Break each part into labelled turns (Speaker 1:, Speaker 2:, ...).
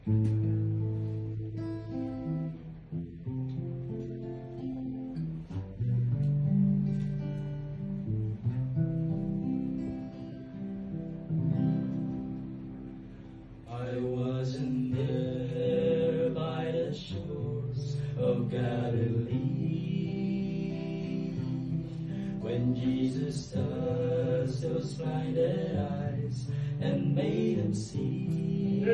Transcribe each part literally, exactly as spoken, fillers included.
Speaker 1: I wasn't there by the shores of Galilee when Jesus touched those blinded eyes and made them see.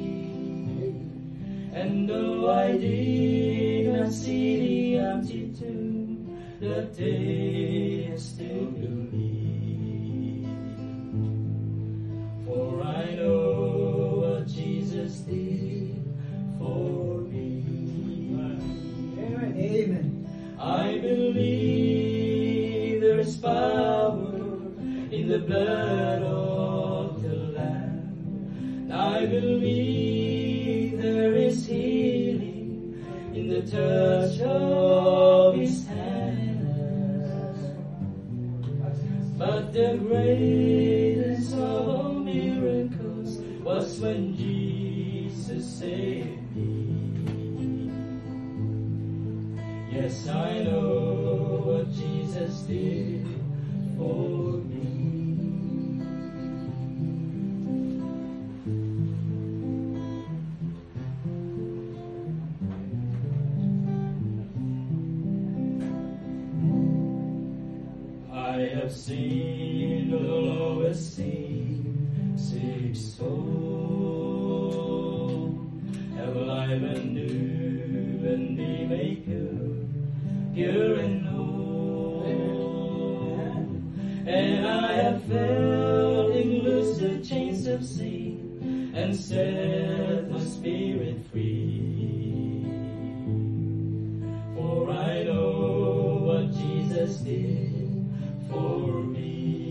Speaker 1: And though I did not see the empty tomb, that day I still believe. For I know what Jesus did for me.
Speaker 2: Amen.
Speaker 1: I believe there is power in the blood of the Lamb. I believe there is healing in the touch of His hands. But the greatest of all miracles was when Jesus saved me. Yes, I know what Jesus did for me. I have seen the lowest seen, sick soul, have alive and new and be made good, pure and whole. And I have felt Him loose the chains of sin and set my spirit free. For I know what Jesus did for me.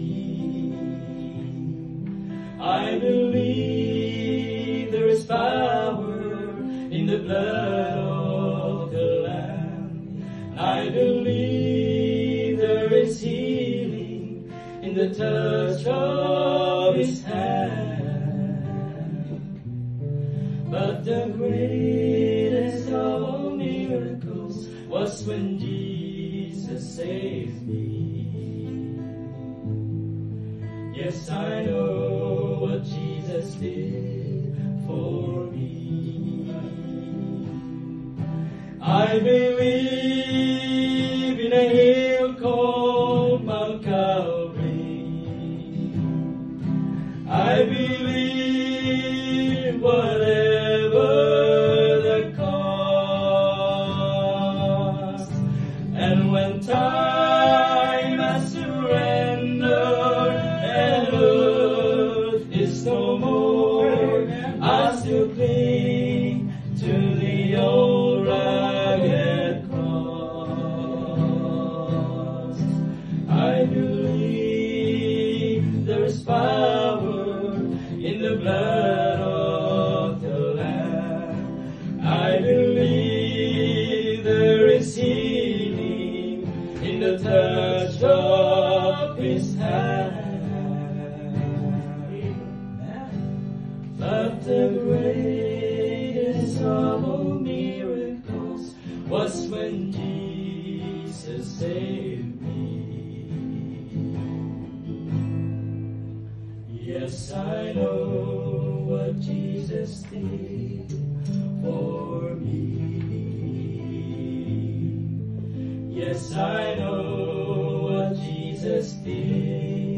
Speaker 1: I believe there is power in the blood of the Lamb. I believe there is healing in the touch of His hand. But the greatest of all miracles was when Jesus saved me. Yes, I know what Jesus did for me. I believe in a hill called Mount Calvary. I believe whatever the cost. And when time has surrendered and earth is no more, I still cling to the old rugged cross. I believe there is power in the blood of the Lamb. I believe there is healing in the touch of His hand. But the greatest of all miracles was when Jesus saved me. Yes, I know what Jesus did for me. Yes, I know what Jesus did